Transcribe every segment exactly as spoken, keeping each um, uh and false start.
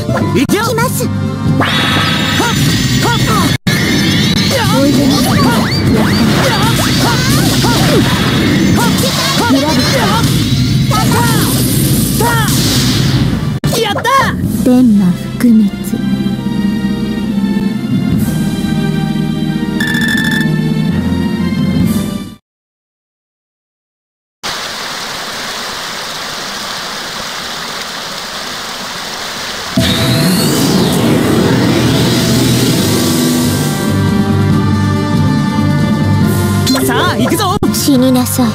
行きます。おいでなさい。やったー。天魔覆滅。さあ行くぞ。死になさい。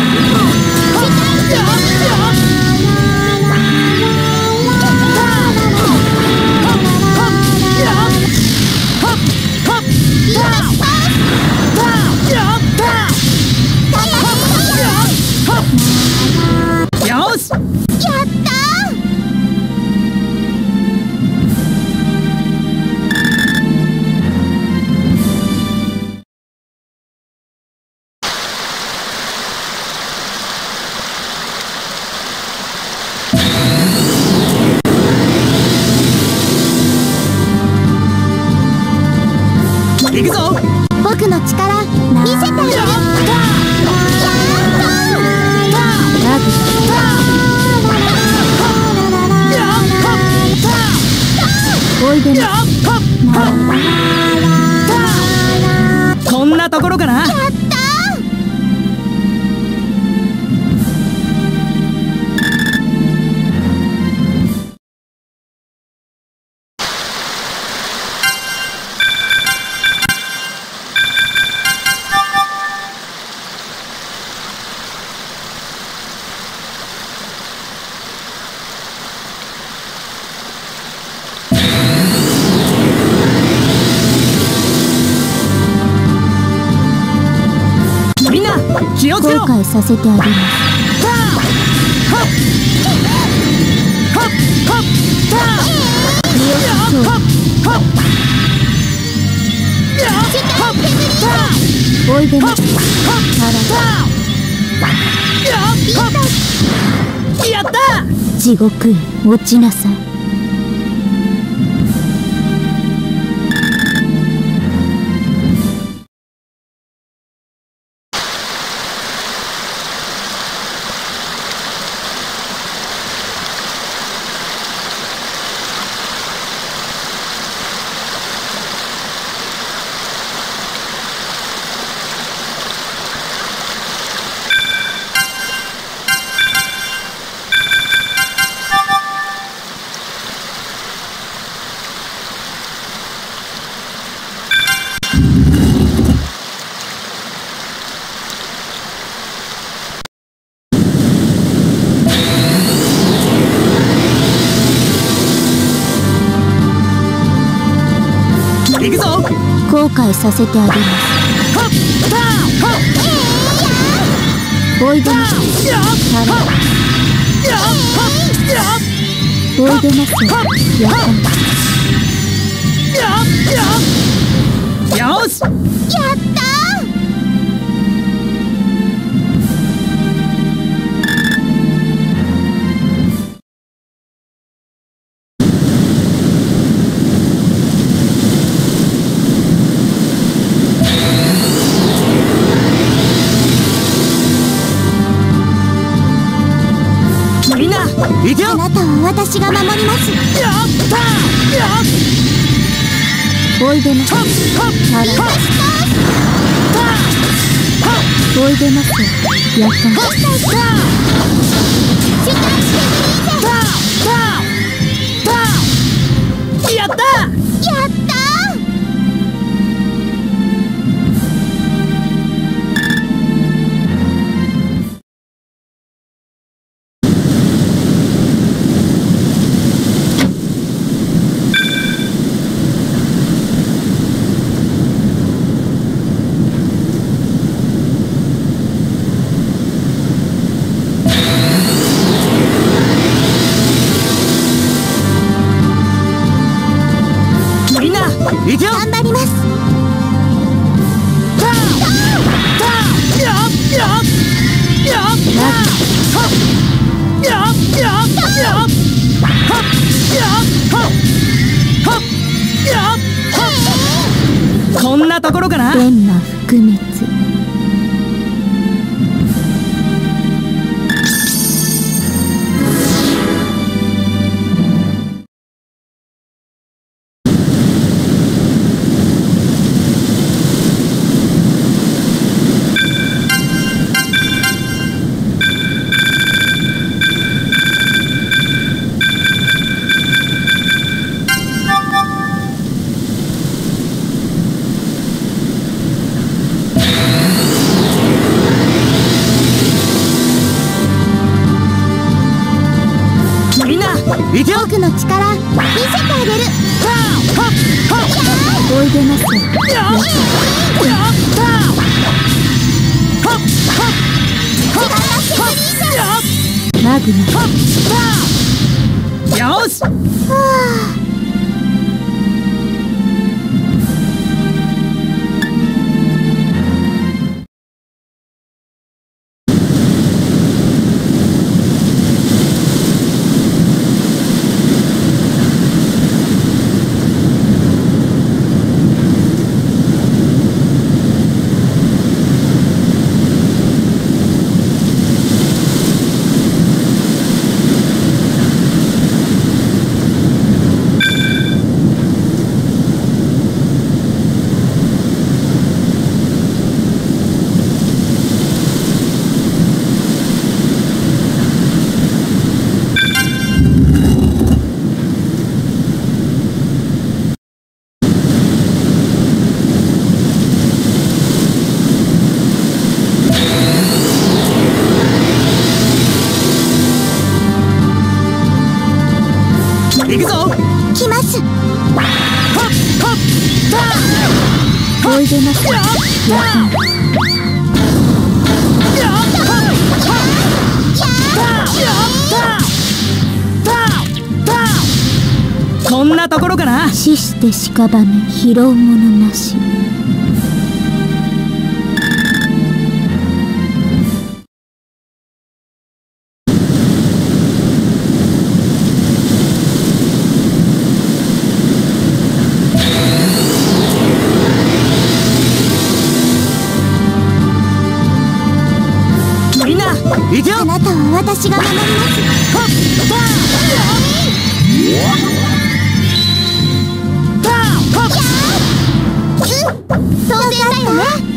よし、やった行くぞ。僕の力見せてあげる。おいでな。こんなところかな。やった気をつけろ。後悔させてあげます。おいでな。やった。地獄へ落ちなさい。行くぞ。後悔させてあげます。おいでなさい。おいでなさい。やった。よし、やったー。みんな行けよ。あなたは私が守ります。やったー。おいでなさい。おいでなさい。やった。やった。やった。頑張ります。やっな。 天魔覆滅。僕の力見せてあげる。おいでますよ。マグナ。よし。はあ。行くぞ。来ます。おいでます。 こんなところかな。 死して屍拾うものなし。 行くよ。 あなたを私が守ります。当然だよね。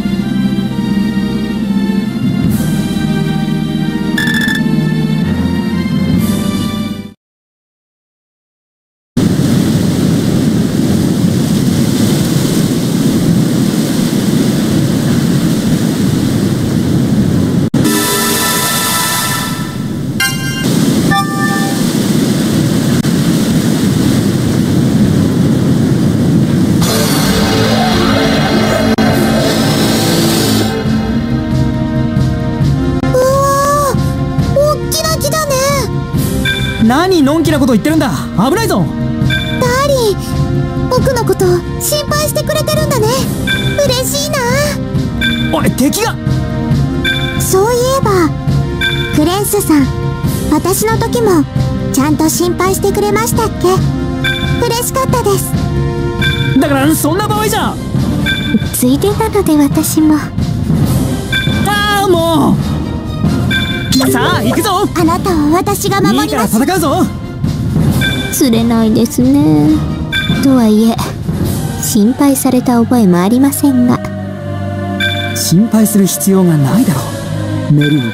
何のんきなこと言ってるんだ。危ないぞ。 ダーリン、僕のこと心配してくれてるんだね。嬉しいな。 おい、敵が。 そういえばクレンスさん、私の時もちゃんと心配してくれましたっけ。嬉しかったです。 だからそんな場合じゃ。 ついでなので私も。 ああ、もう。さあ行くぞ。 あなたを私が守ります。 いいから戦うぞ。 釣れないですね。とはいえ心配された覚えもありませんが。 心配する必要がないだろう、メリー。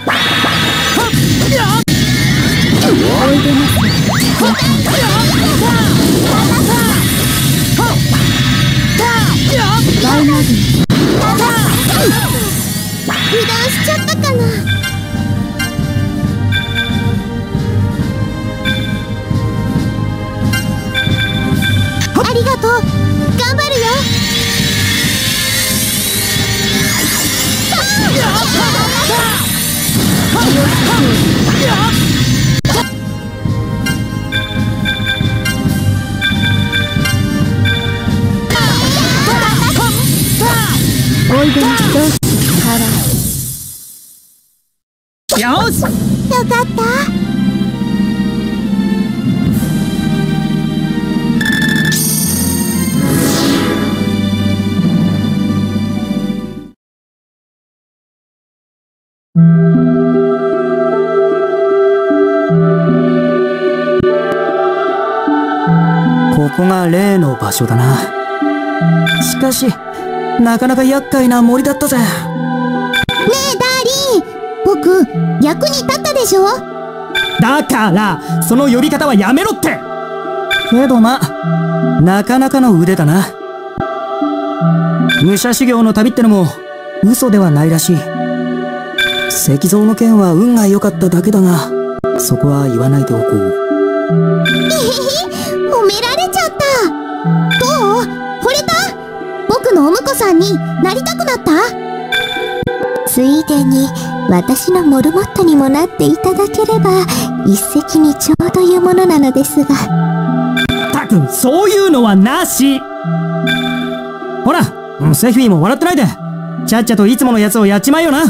おいでます。大魔人。油断しちゃったかな。ありがとう。頑張るよ。おいでます。 よし。 よかった。 ここが例の場所だな。しかしなかなか厄介な森だったぜ。 ねえダーリン、僕役に立ったでしょ。 だからその呼び方はやめろって。けどまあなかなかの腕だな。武者修行の旅ってのも嘘ではないらしい。石像の件は運が良かっただけだが、そこは言わないでおこう。 えへへ、褒められちゃった。どう？惚れた？僕のお婿さんになりたくなった？ついでに私のモルモットにもなっていただければ一石にちょうどいうものなのですが。 たくん、そういうのはなし。ほら、セフィも笑ってないで、ちゃっちゃといつものやつをやっちまえよな。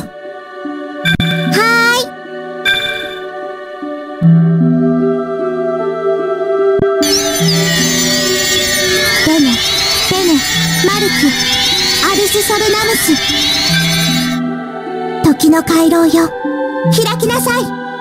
アルス・ソルナムス、時の回廊よ、開きなさい。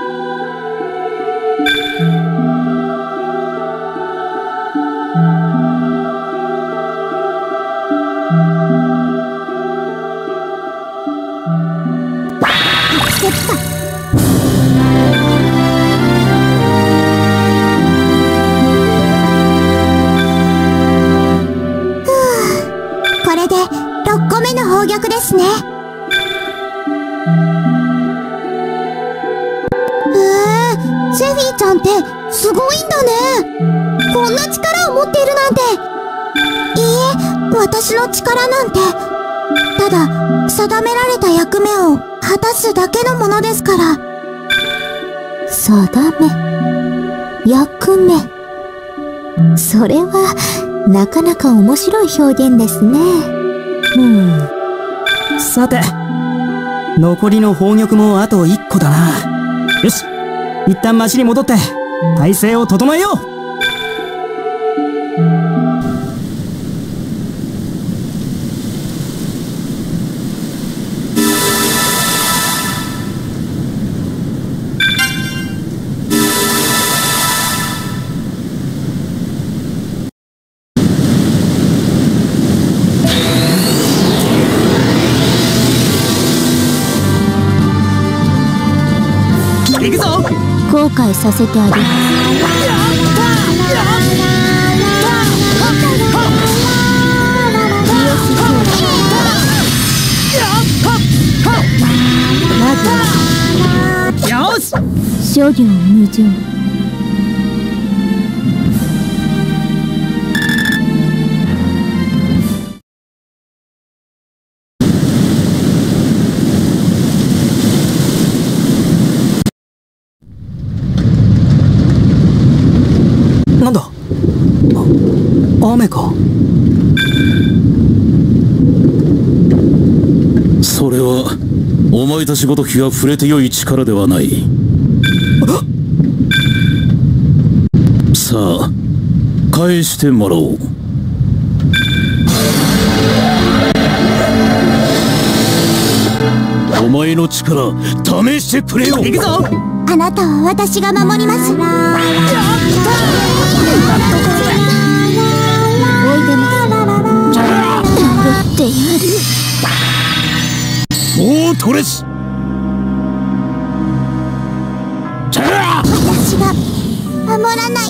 セプタ、ろっこめの宝玉ですね。へえ、セフィーちゃんってすごいんだね。こんな力を持っているなんて。いいえ、私の力なんてただ定められた役目を果たすだけのものですから。定め、役目、それはなかなか面白い表現ですね。 うん、さて残りの宝玉もあといっこだな。よし、一旦町に戻って体勢を整えよう。 後悔させてあげます。 よし、 諸行無常。 なんだ、あ、雨か。 それはお前たちごときが触れてよい力ではない。さあ返してもらおう。お前の力試してくれよ。 行くぞ。 あなたは私が守ります。おいでます。殴ってやる。 フォートレス。 私が守らない。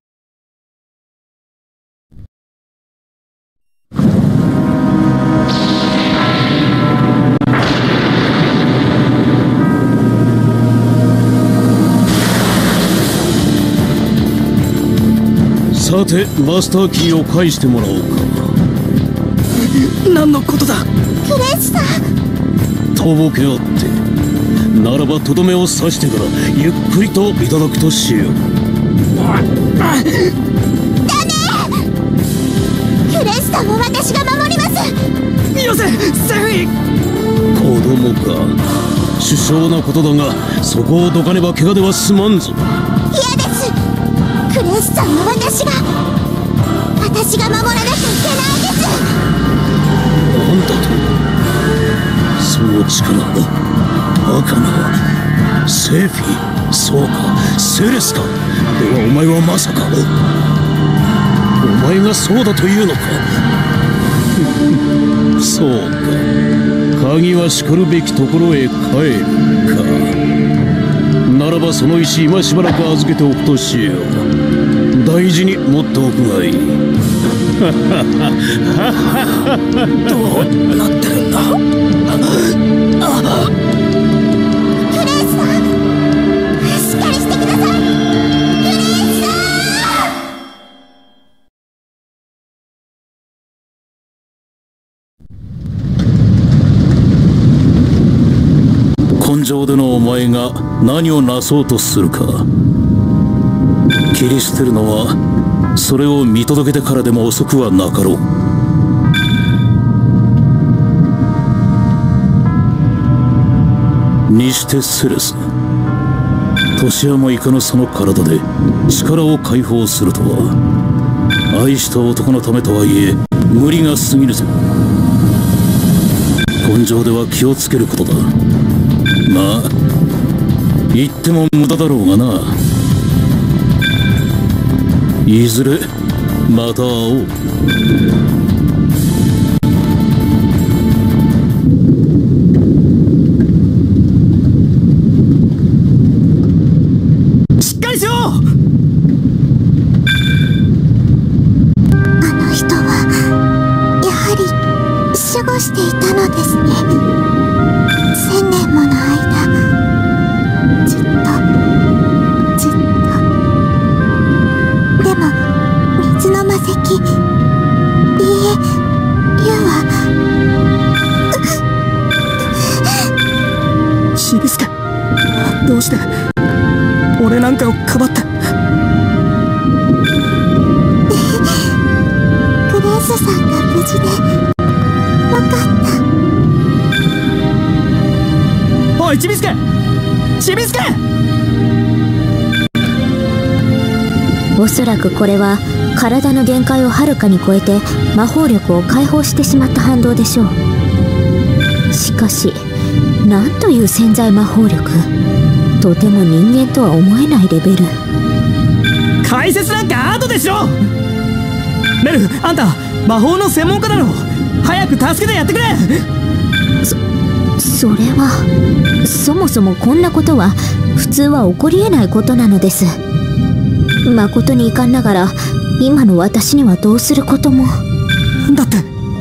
さてマスターキーを返してもらおうか。 何のことだ。 クレッサー。 とぼけあってならばとどめを刺してからゆっくりといただくとしよう。 だね。クレッサーも私が守ります。 よせ、セフィ。 子供か。殊勝なことだがそこをどかねば怪我では済まんぞ。 嫌です。クレッサーは私が私が守らなきゃいけないです。 なんだと。その力バカな。セフィ、そうかセレスか。ではお前はまさか。 がそうだというのか。そうか、鍵はしかるべきところへ帰るか。ならばその石今しばらく預けておくとしよう。大事に持っておくがいい。 どうなってるんだ。あクレイスさん、しっかりしてください。クレイスさん。根性でのお前が何をなそうとするか。切り捨てるのはそれを見届けてからでも遅くはなかろう。にしてセレス、年山以下のその体で力を解放するとは、愛した男のためとはいえ無理が過ぎるぞ。根性では気をつけることだ。まあ言っても無駄だろうがな。いずれまた会おう。 しっかりしろ。 あの人はやはり守護していたのですね。千年もの間、ずっとずっと。でも水の魔石、いいえ、ユウはシビスケ、どうして俺なんかをかばった。 クレイスさんが無事でよかった。 おいチビスケ、チビスケ。 おそらくこれは体の限界をはるかに超えて魔法力を解放してしまった反動でしょう。しかしなんという潜在魔法力。とても人間とは思えないレベル。 解説なんか後でしろ。メル、あんた魔法の専門家だろ。早く助けてやってくれ。 そそれはそもそもこんなことは普通は起こりえないことなのです。誠に遺憾ながら今の私にはどうすることも。 だって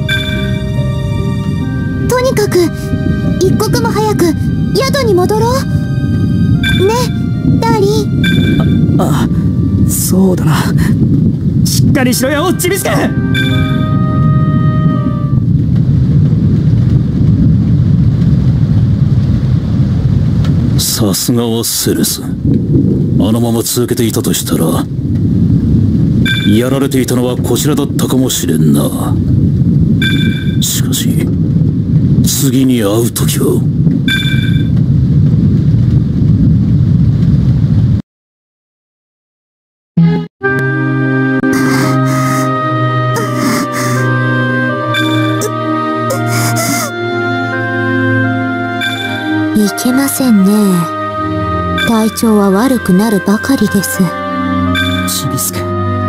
とにかく一刻も早く宿に戻ろうね、ダーリン。 ああ、そうだな。しっかりしろよチビスケ。 さすがはセレス。あのまま続けていたとしたらやられていたのはこちらだったかもしれんな。しかし次に会う時はいけませんね。体調は悪くなるばかりです。 チビスケ、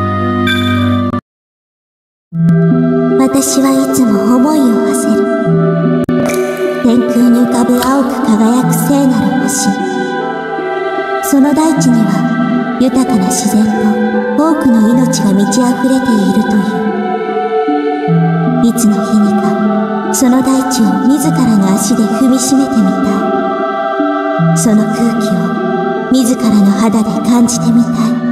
私はいつも思いを馳せる。天空に浮かぶ青く輝く聖なる星。その大地には豊かな自然と多くの命が満ち溢れているという。いつの日にかその大地を自らの足で踏みしめてみたい。その空気を自らの肌で感じてみた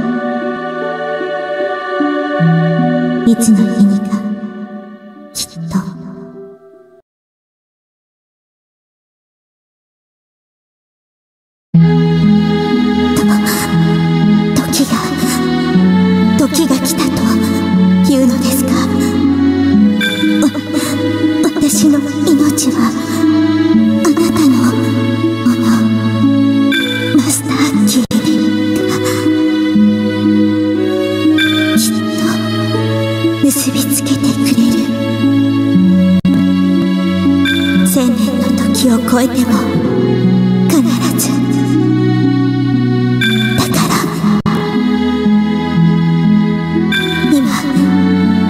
い。いつの日にかきっと。時が時が来たというのですか。わ私の命はあなたのもの、マスターキーがきっと結びつけてくれる。千年の時を超えても必ず。だから今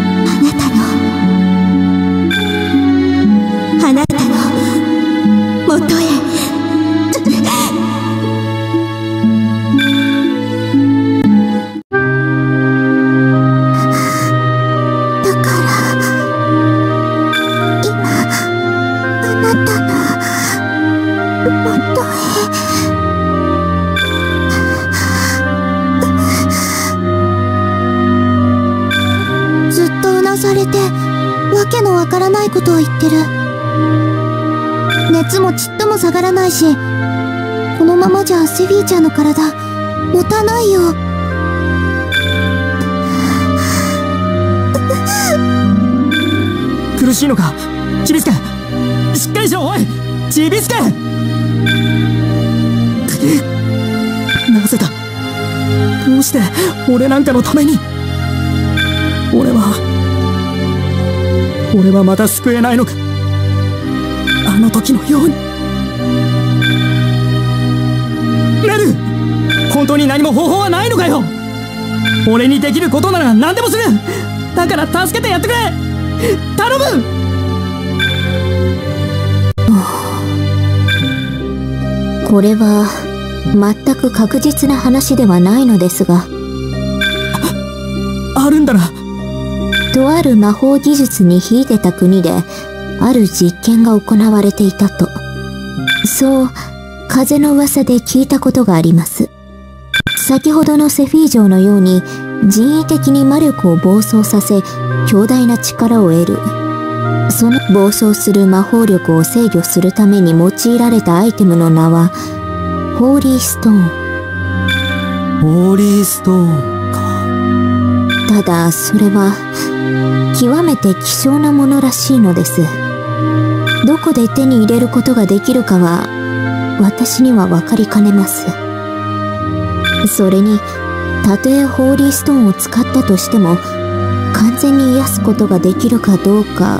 れてわけのわからないことを言ってる。熱もちっとも下がらないし、このままじゃセフィーちゃんの体持たないよ。 苦しいのかちびすけ。しっかりしろ、おいちびすけ。なぜだ、どうして俺なんかのために。俺は俺はまた救えないのか、あの時のように。メル、本当に何も方法はないのかよ。俺にできることなら何でもする。だから助けてやってくれ、頼む。 これは全く確実な話ではないのですが、 あるんだな。 とある魔法技術に秀でた国である実験が行われていたと、そう風の噂で聞いたことがあります。先ほどのセフィー城のように人為的に魔力を暴走させ強大な力を得る。その暴走する魔法力を制御するために用いられたアイテムの名はホーリーストーン。 ホーリーストーンか。 ただそれは極めて希少なものらしいのです。どこで手に入れることができるかは私には分かりかねます。それにたとえホーリーストーンを使ったとしても完全に癒すことができるかどうか、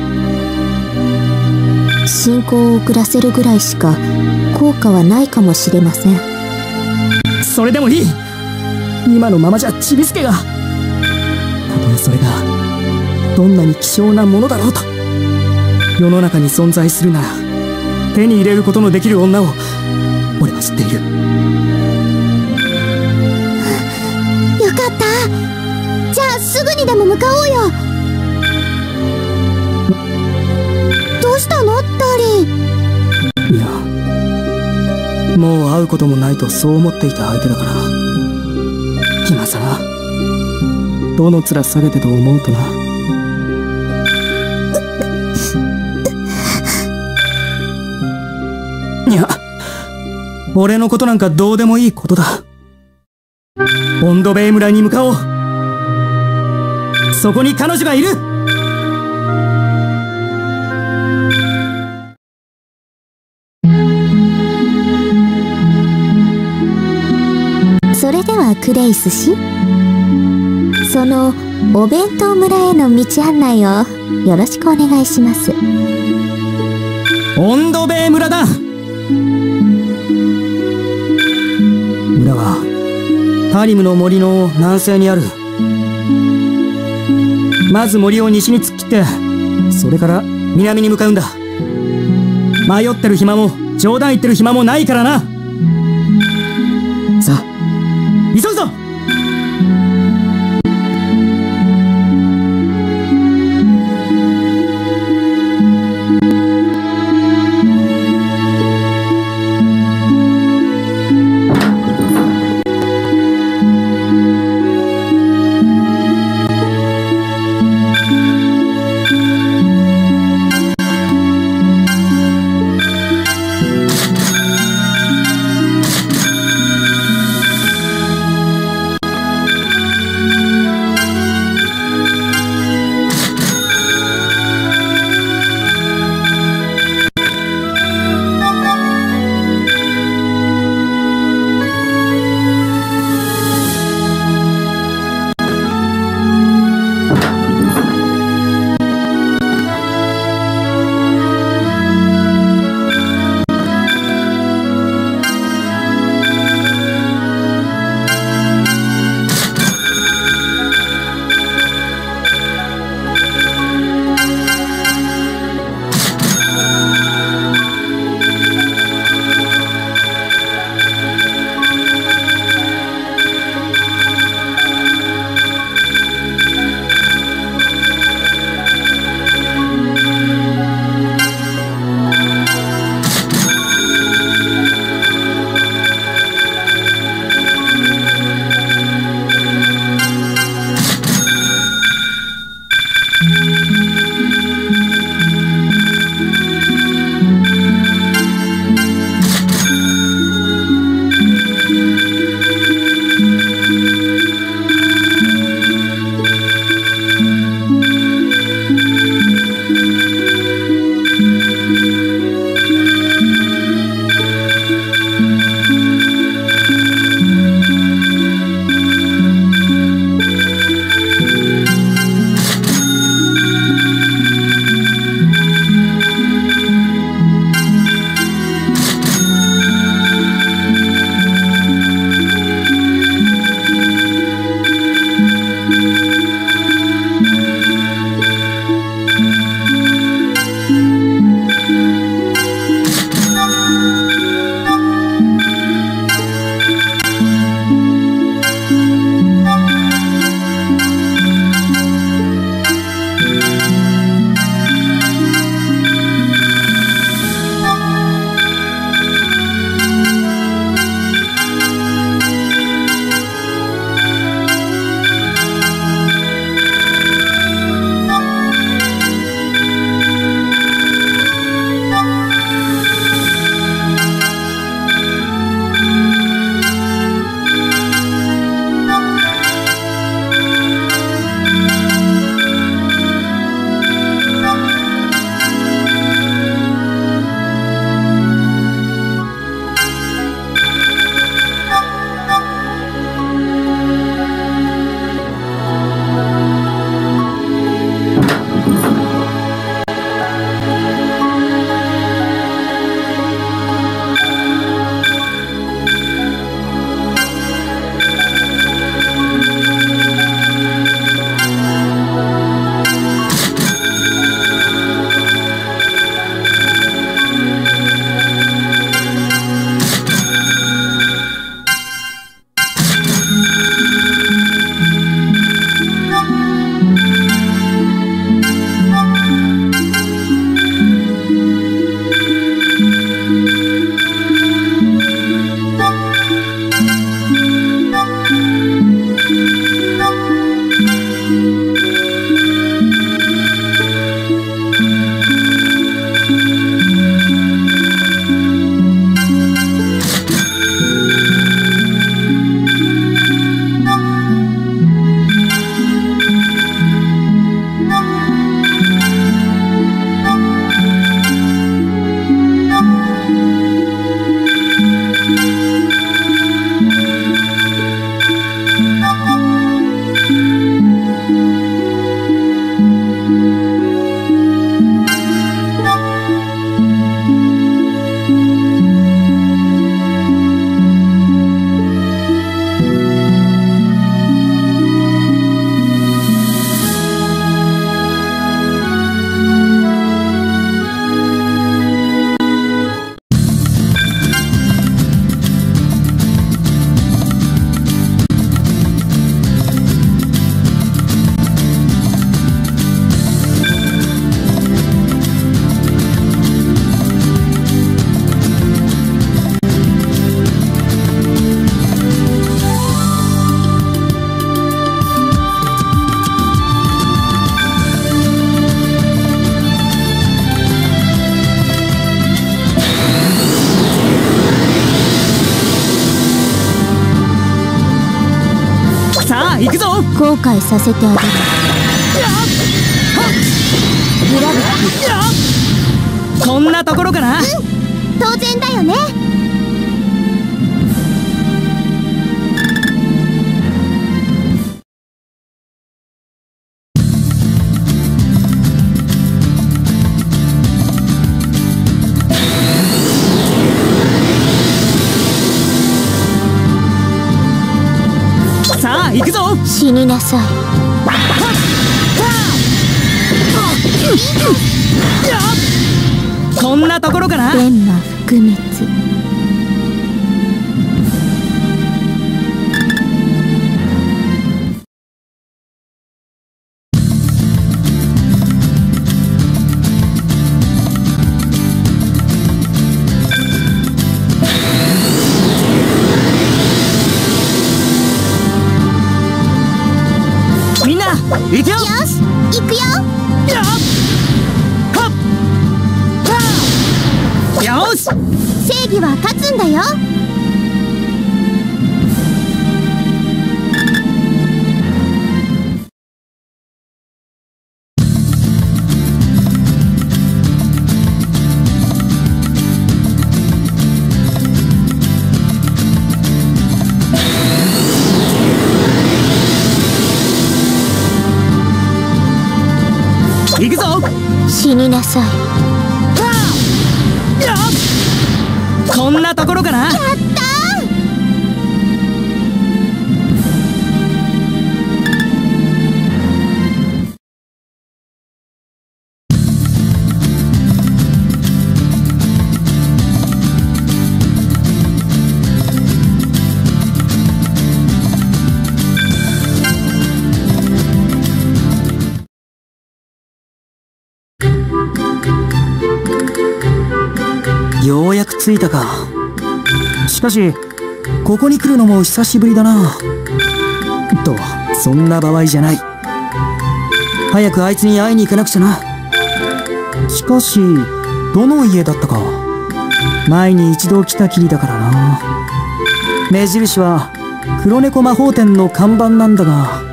進行を遅らせるぐらいしか効果はないかもしれません。 それでもいい。今のままじゃちびすけが、たとえそれがどんなに希少なものだろうと、世の中に存在するなら手に入れることのできる女を俺は知っている。 よかった。じゃあすぐにでも向かおうよ。どうしたのダーリン。 いや、もう会うこともないとそう思っていた相手だから、今さらどの面下げてと思うとな。いや、俺のことなんかどうでもいいことだ。オンドベイ村に向かおう。そこに彼女がいる。 それではクレイス氏、そのお弁当村への道案内をよろしくお願いします。 オンドベイ村だ。村はタリムの森の南西にある。まず森を西に突っ切って、それから南に向かうんだ。迷ってる暇も冗談言ってる暇もないからな。さあ急ぐぞ。 後悔させてあげる。グラビティ。 こんなところかな。 当然だよね。 さあ行くぞ。 死になさい。 こんなところかな。 天魔覆滅。 みんな行くよ。 よし行くよ。 よし、 正義は勝つんだよ。 行くぞ。 死になさい。 こんなところかな。 やったー。 ようやく着いたか。しかしここに来るのも久しぶりだな。とそんな場合じゃない。早くあいつに会いに行かなくちゃな。しかしどの家だったか。前に一度来たきりだからな。目印は黒猫魔法店の看板なんだが。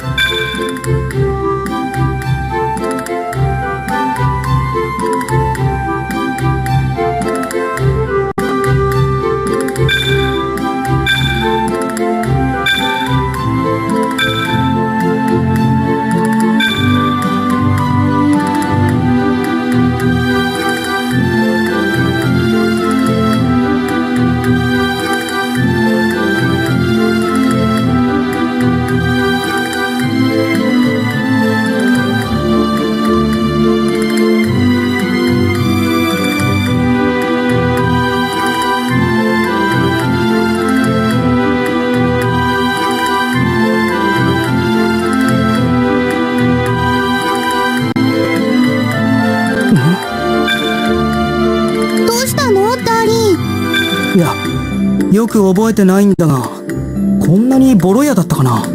いや、よく覚えてないんだが、こんなにボロ屋だったかな。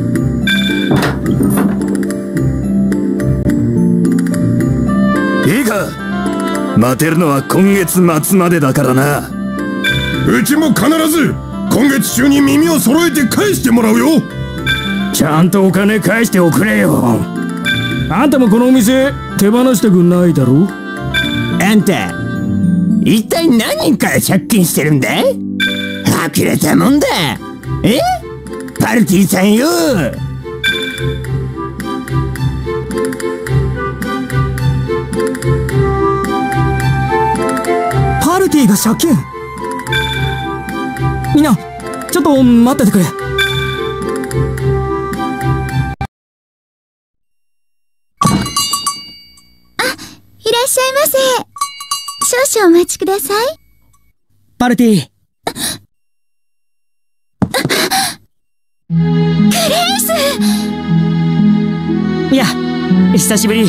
いいか、待てるのは今月末までだからな。 うちも必ず今月中に耳を揃えて返してもらうよ。 ちゃんとお金返しておくれよ。 あんたもこのお店手放したくないだろ。 あんた一体何人から借金してるんだ。呆れたもんだ。えパルティさんよ。 パルティが借金。みんなちょっと待っててくれ。 いらっしゃいませ。少々お待ちください。 パルティ。 グレイス。 いや、久しぶり。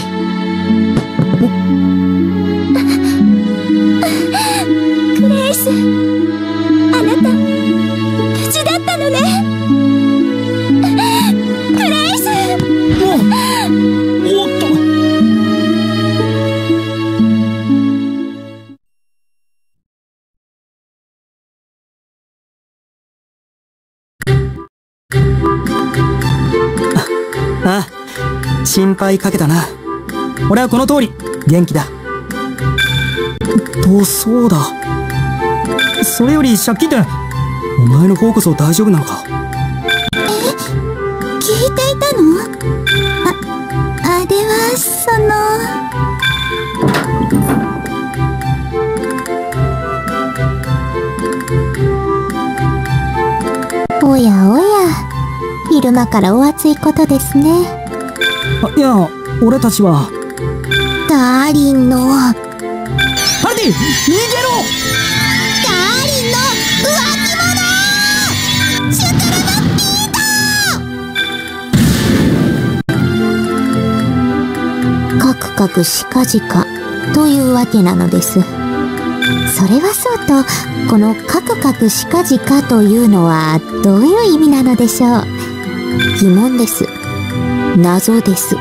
グレイス、あなた無事だったのね。グレイス。 おおっと。あ、 心配かけたな。俺はこの通り元気だ。と、そうだ。それより借金ってお前の方こそ大丈夫なのか？ え、聞いていたの？あ、あれはその。おやおや、昼間からお熱いことですね。 あ、いや、俺たちはダーリンのパルティ、逃げろ！ ダーリンの浮気者！シュクルムピート！かくかくしかじかというわけなのです。それはそうと、このかくかくしかじかというのはどういう意味なのでしょう。疑問です。謎です。お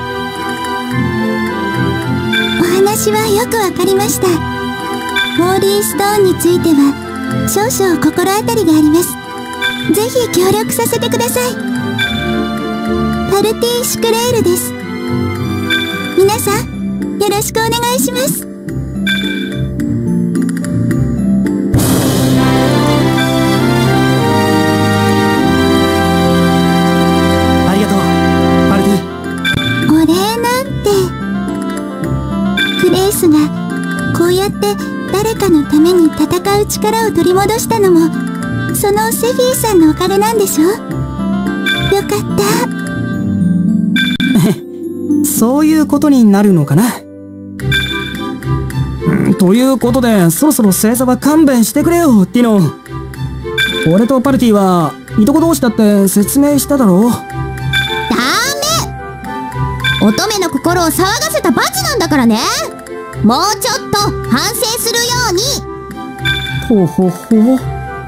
話はよくわかりました。ホーリーストーンについては少々心当たりがあります。ぜひ協力させてください。パルティ・シュクレールです。皆さんよろしくお願いします。 ありがとう、パルティ。 お礼なんて。クレイスがこうやって誰かのために戦う力を取り戻したのもそのセフィーさんのおかげなんでしょ？よかった。 そういうことになるのかな。うん、ということで、そろそろ星座は勘弁してくれよ、ティノ。俺とパルティはいとこ同士だって説明しただろ。 ダメ！乙女の心を騒がせた罰なんだからね。もうちょっと反省するように。 ほほほ。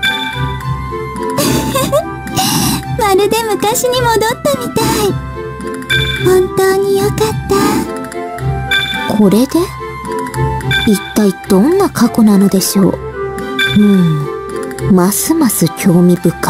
まるで昔に戻ったみたい。本当によかった。 これで一体どんな過去なのでしょう。うん、ますます興味深い。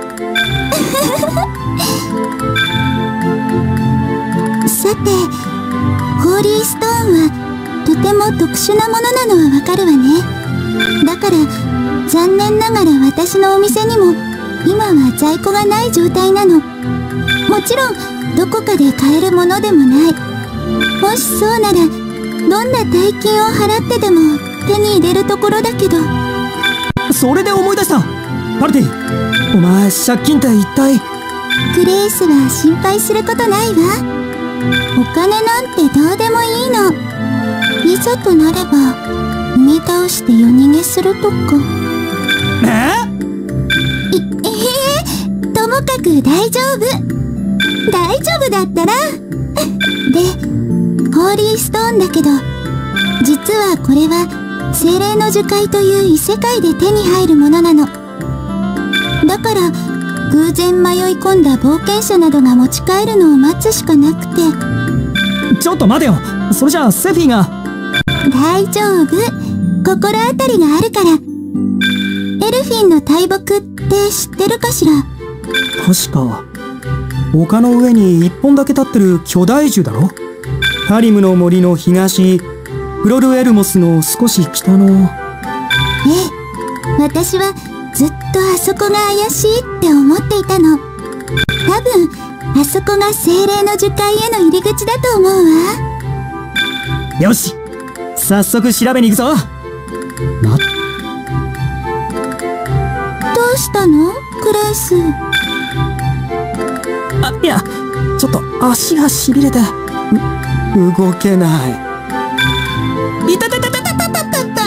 さて、ホーリーストーンはとても特殊なものなのはわかるわね。だから残念ながら私のお店にも今は在庫がない状態なの。もちろんどこかで買えるものでもない。もしそうならどんな大金を払ってでも手に入れるところだけど。 それで思い出した。パルティ、お前借金って一体？ グレイスは心配することないわ。お金なんてどうでもいいの。いざとなれば踏み倒して夜逃げするとか。 え？ い、えー、ともかく大丈夫。大丈夫だったら。で、ホーリーストーンだけど、実はこれは精霊の樹海という異世界で手に入るものなの。だから偶然迷い込んだ冒険者などが持ち帰るのを待つしかなくて。 ちょっと待てよ。それじゃあセフィが。 大丈夫。心当たりがあるから。エルフィンの大木って知ってるかしら？ 確か丘の上に一本だけ立ってる巨大樹だろ。ハリムの森の東、フロルエルモスの少し北の。 ええ、私はずっとあそこが怪しいって思っていたの。多分あそこが精霊の樹海への入り口だと思うわ。 よし、早速調べに行くぞ。ま、 どうしたのクレイス？ あ、いや、ちょっと足がしびれてう動けない。いたたたたたたたたた。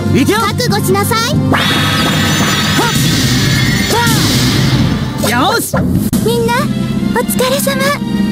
行くよ。 覚悟しなさい。 よし。 みんなお疲れ様。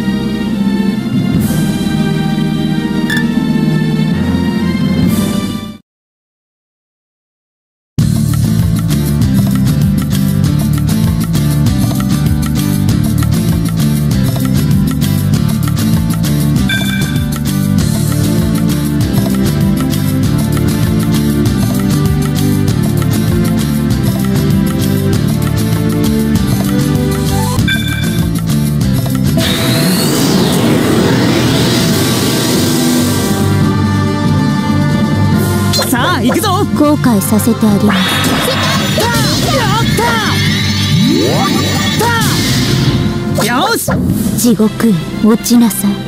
行くぞ。 後悔させてあげます。 よし。 地獄へ落ちなさい。